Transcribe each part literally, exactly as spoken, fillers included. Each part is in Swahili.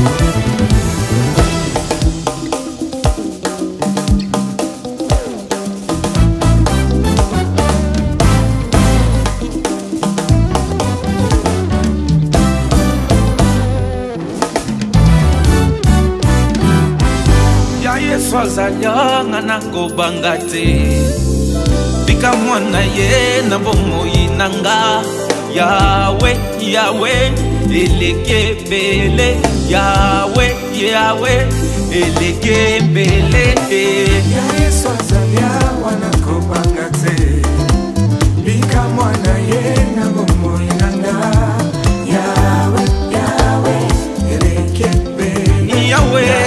Yesu azali nako banga te. Bikamwa naye nabomoyi nanga. Yaweh, Yaweh, eleki ebele. Yaweh, Yaweh, eleki ebele. Yesu azali nako banga te. Bikamwa naye nabomoyi nanga. Yaweh, Yaweh, eleki ebele. Yaweh.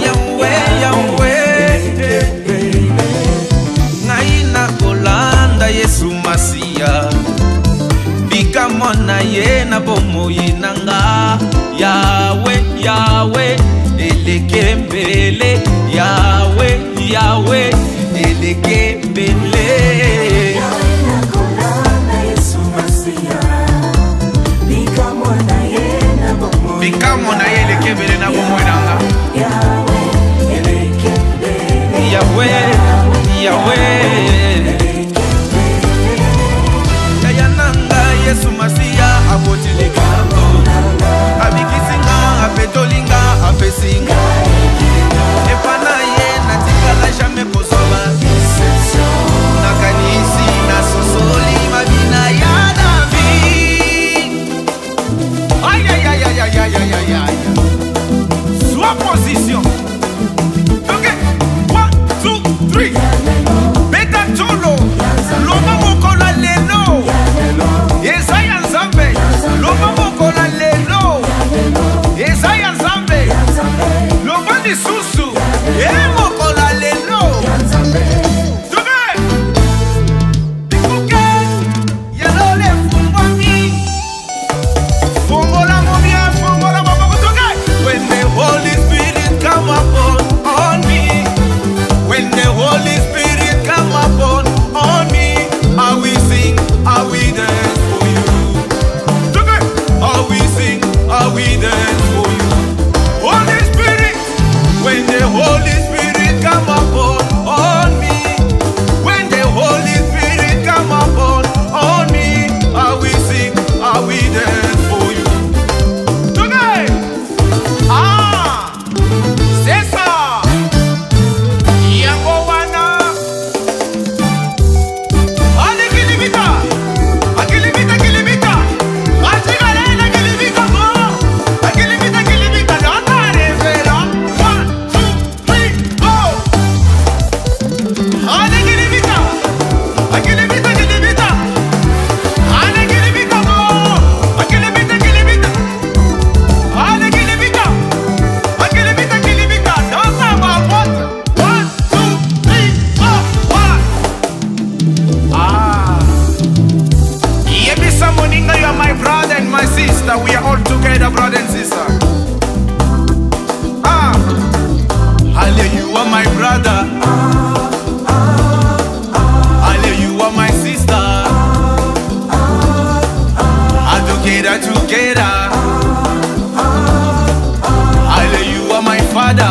Yesu Masiya Bikamwa naye nabomoyi nanga. Yaweh, Yaweh, eleki ebele. Yaweh, Yaweh, eleki ebele. Bikamwa naye eleki ebele nabomoyi nanga. Yaweh, Yaweh. Yesu Masiya abotilika abikisinga apetolinga apesinga epana ye natikala jamais kosoba nakanisi nasosoli mabina ya David. Aïe aïe aïe aïe aïe aïe aïe aïe. Soit position. Ok, one, two, three. Beta cholo loma mokola lelo. Yesaya Nzambe, loba mokola lelo. Yesaya Nzambe, loba lisusu, ye mokola lelo. Tobe, ikuke, yalole fungwami. Fungola mobia, fungola moboko toke. When the Holy Spirit come upon on me, when the Holy Spirit come upon on me, I will sing, I will dance. We dance for you, Holy Spirit. When the Holy Spirit come upon on me, when the Holy Spirit come upon on me, I will sing, I will dance for you. Today, ah, c'est ça. Yango wana, allez Kilibita, a Kilibita, Kilibita, Kilibita. We are all together, brother and sister. Ah, hallelujah, you are my brother. Hallelujah, you are my sister. Ah, together, together. Hallelujah, you are my father.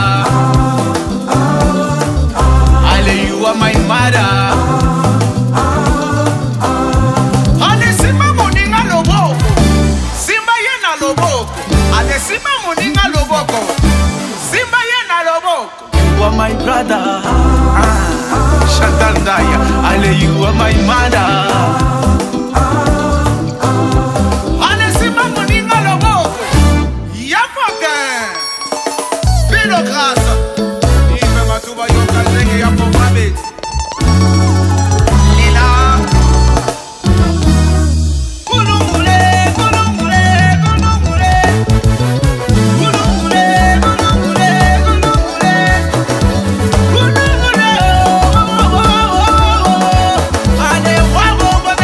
Hallelujah, you are my mother. You are my brother, ah, Shatandaya. Ale, you are my mother. Ale, sima moninga lobo. Yapoke. Bilo grâce. Ibe matuba yoka zenge yapo mabet. Lila. Kulungule, kulungule, kulungule. Kulungule, kulungule, kulungule. Kulungule, oh, oh, oh, oh, oh. Ale, wabo, wabo.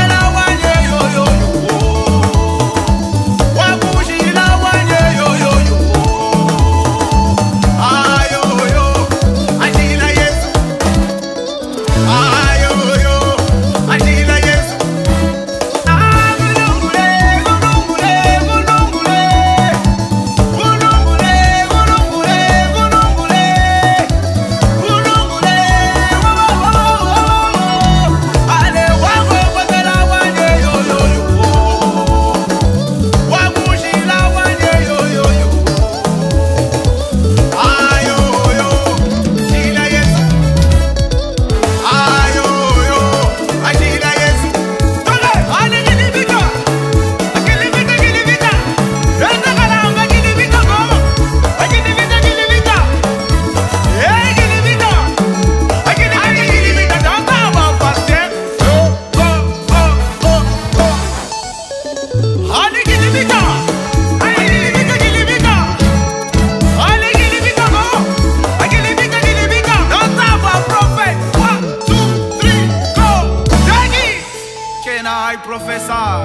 fait ça.